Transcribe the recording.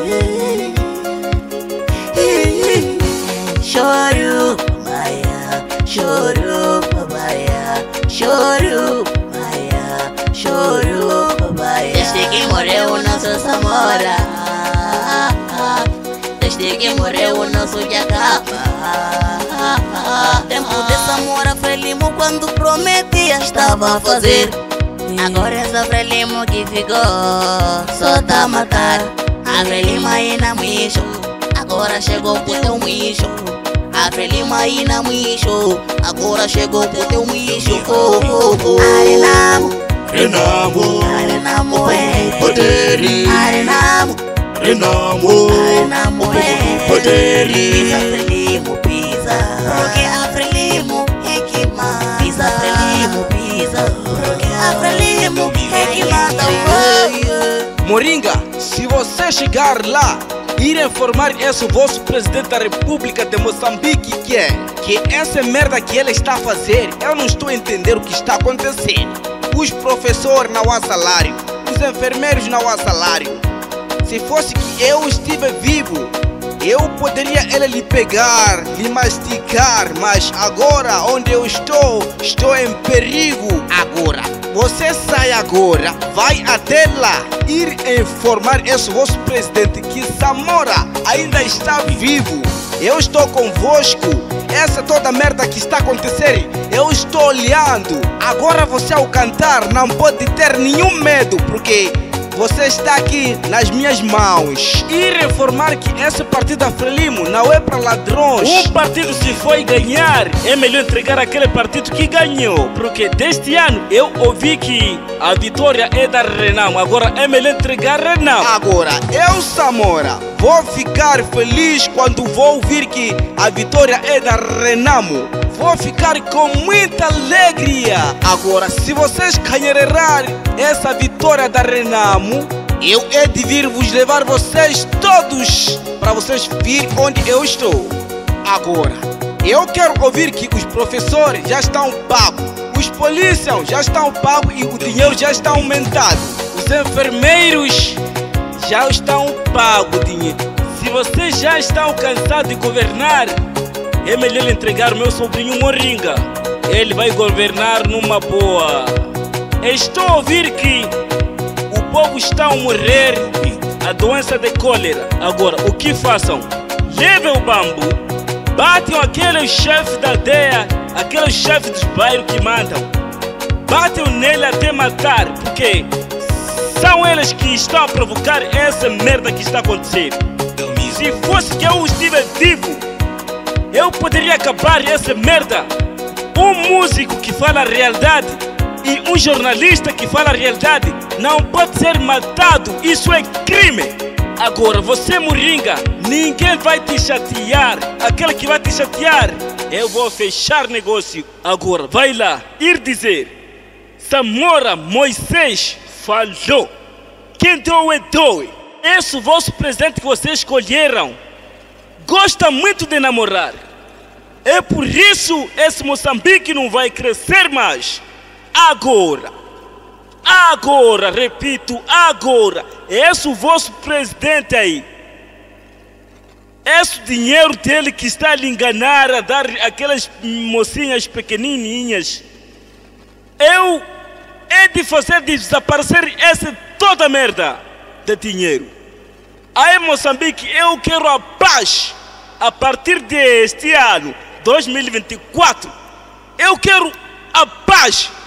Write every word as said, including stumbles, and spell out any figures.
Choro, Maia, choro, Maia, choro, Maia, choro, Maia. Desde que morreu o nosso Samora, desde que morreu o nosso Jacaba. Tempo de Samora, Frelimo quando prometia estava a fazer. Agora é só Frelimo que ficou, só tá a matar. A Frelimo aí na micho, agora chegou pro teu micho. A Frelimo aí na micho, agora chegou pro teu micho. Oh, oh, oh. Arenamo, Renamo, Arenamo é Poderi, Arenamo, Renamo, Arenamo é Poderi. Pisa Frelimo, pisa, porque a Frelimo é que mata. Pisa Frelimo, pisa, porque a Frelimo é que mata. Moringa, se você chegar lá, ir informar esse vosso presidente da República de Moçambique que é que essa merda que ele está a fazer, eu não estou a entender o que está acontecendo. Os professores não há salário, os enfermeiros não há salário. Se fosse que eu estive vivo, eu poderia ele lhe pegar, lhe mastigar, mas agora onde eu estou, estou em perigo. Agora, você sai agora, vai até lá, ir informar esse vosso presidente que Samora ainda está vivo. Eu estou convosco, essa toda merda que está acontecendo, eu estou olhando. Agora você ao cantar não pode ter nenhum medo, porque você está aqui nas minhas mãos. Ir informar que esse partido da Frelimo não é para ladrões. Um partido se foi ganhar, é melhor entregar aquele partido que ganhou. Porque deste ano eu ouvi que a vitória é da Renamo, agora é melhor entregar Renamo. Agora, eu, Samora, vou ficar feliz quando vou ouvir que a vitória é da Renamo. Vou ficar com muita alegria. Agora, se vocês canherar essa vitória da Renamo, eu hei de vir vos levar vocês todos para vocês vir onde eu estou. Agora, eu quero ouvir que os professores já estão pagos, os polícias já estão pagos e o dinheiro já está aumentado. Os enfermeiros já estão pagos o dinheiro. Se vocês já estão cansados de governar, é melhor entregar o meu sobrinho Moringa. Ele vai governar numa boa. Estou a ouvir que o povo está a morrer a doença de cólera. Agora, o que façam? Levem o bambu, batem aqueles chefes da aldeia, aqueles chefes dos bairros que mandam. Batem nele até matar, porque são eles que estão a provocar essa merda que está acontecendo. Se fosse que eu estivesse vivo, eu poderia acabar essa merda. Um músico que fala a realidade e um jornalista que fala a realidade não pode ser matado. Isso é crime. Agora, você, Moringa, ninguém vai te chatear. Aquele que vai te chatear, eu vou fechar negócio. Agora, vai lá, ir dizer: Samora Moisés falou. Quem deu é doe. Esse vosso presidente que vocês escolheram gosta muito de namorar. É por isso esse Moçambique não vai crescer mais. Agora, agora, repito, agora, esse vosso presidente aí, esse dinheiro dele que está a lhe enganar, a dar aquelas mocinhas pequenininhas, eu é de fazer desaparecer essa toda merda de dinheiro. Aí, Moçambique, eu quero a paz. A partir deste ano, dois mil e vinte e quatro, eu quero a paz.